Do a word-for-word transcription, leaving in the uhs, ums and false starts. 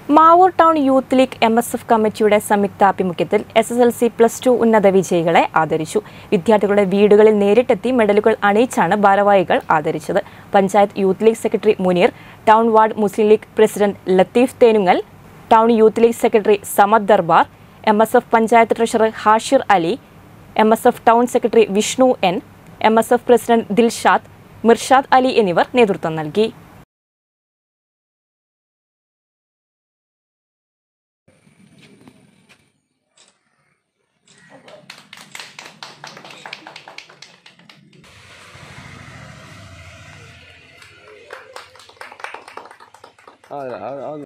Mavoor town youth league M S F കമ്മിറ്റിയുടെ സംയുക്താഭിമുഖ്യത്തിൽ S S L C plus two ഉന്നത വിജയികളെ ആദരിച്ചു. വിദ്യാർത്ഥികളുടെ വീടുകളിൽ നേരിട്ടെത്തി മെഡലുകൾ അണിയിച്ചാണ് ഭാരവാഹികൾ ആദരിച്ചത്. Panchayat youth league secretary Muneer, town ward Muslim league president Latheef Thenungal, town youth league secretary Samad Darbar, M S F panchayat treasurer Hashir Ali, M S F town secretary Vishnu N, M S F president Dilshad, Mirshad Ali എന്നിവർ നേതൃത്വം നൽകി. Ah,